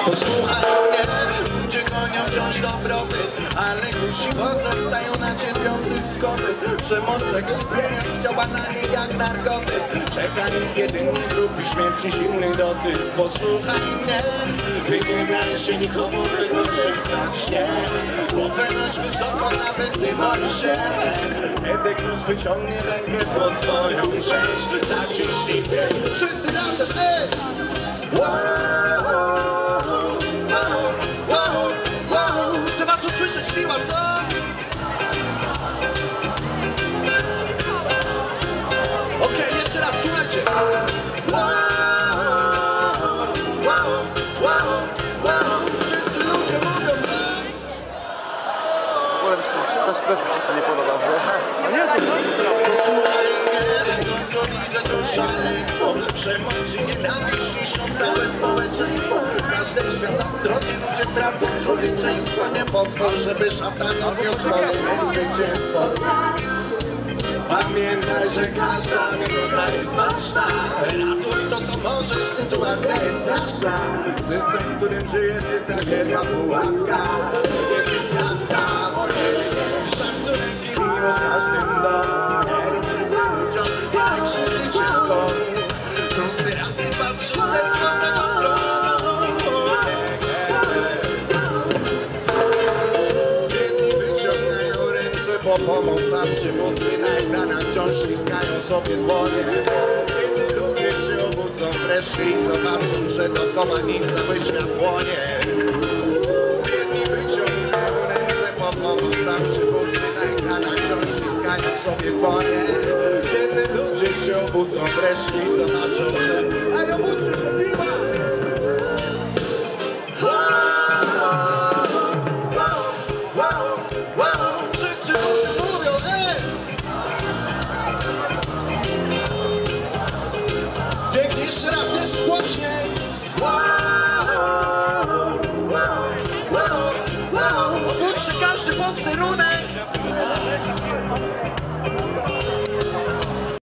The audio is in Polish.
Posłuchaj mnie, ludzie gonią wciąż dobrobyt, ale kusi pozostają na cierpiących skory. Przemoc, seks i pieniądz działa na nich jak narkotyk. Czeka ich jedynie grupi śmierci, zimny dotyk. Posłuchaj mnie, ty nie daj się nikomu, tego nie stać, nie. Głowę noś wysoko, nawet ty boisz się. Kiedy ktoś wyciągnie rękę pod twoją część, zaciśnij pięć. Wszyscy razem, ty! Trzeba tu słyszeć piła, co? Okej, jeszcze raz, słuchajcie. Wszyscy ludzie mówią, też mi się nie podoba. posłuchaj mnie, to co widzę to szaleństwo. Przemoc i nienawiść niszczą całe społeczeństwo. W każdej świata stronie ludzie tracą człowieczeństwo. Nie pozwól, żeby szatan odniósł kolejne zwycięstwo. Pamiętaj, że każda minuta jest ważna. Ratuj to co możesz, sytuacja jest straszna. System, w którym żyjesz jest jak jedna pułapka. Jest i prawda, szacunek i miłość w każdym domu. Nie rób krzywdy ludziom, jak krzywdzić komu. Trusy rasy patrzą ze złotego tronu. Jedni wyciągają ręce po pomoc, a przywódcy na ekranach wciąż ściskają sobie dłonie. Kiedy ludzie się obudzą wreszcie i zobaczą, że dookoła nich cały świat płonie. Jedni wyciągają ręce po pomoc, a przywódcy na ekranach wciąż ściskają sobie dłonie. Kiedy ludzie się obudzą wreszcie i zobaczą, że... Ej, obudźcie się, piła! Wszyscy ludzie mówią, pięknie, jeszcze raz, jeszcze głośniej. Obudźcie każdy posterunek.